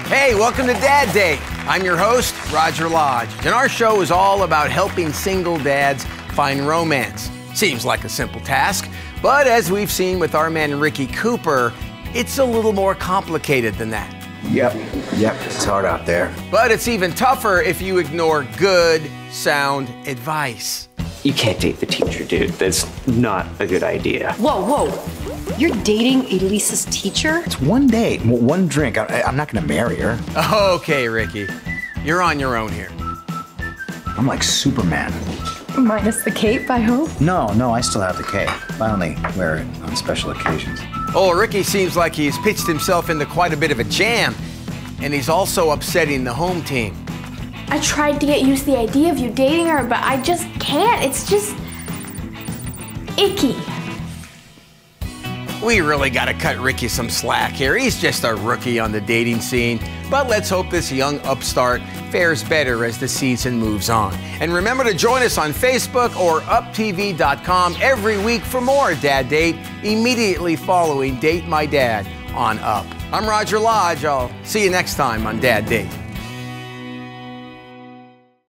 Hey, welcome to Dad Date. I'm your host, Roger Lodge, and our show is all about helping single dads find romance. Seems like a simple task, but as we've seen with our man Ricky Cooper, it's a little more complicated than that. Yep, it's hard out there. But it's even tougher if you ignore good, sound advice. You can't date the teacher, dude. That's not a good idea. Whoa. You're dating Elisa's teacher? It's one date, one drink. I'm not gonna marry her. Okay, Ricky, you're on your own here. I'm like Superman. Minus the cape, I hope. No, I still have the cape. I only wear it on special occasions. Oh, Ricky seems like he's pitched himself into quite a bit of a jam, and he's also upsetting the home team. I tried to get used to the idea of you dating her, but I just can't. It's just icky. We really gotta cut Ricky some slack here. He's just a rookie on the dating scene. But let's hope this young upstart fares better as the season moves on. And remember to join us on Facebook or UpTV.com every week for more Dad Date, immediately following Date My Dad on Up. I'm Roger Lodge. I'll see you next time on Dad Date.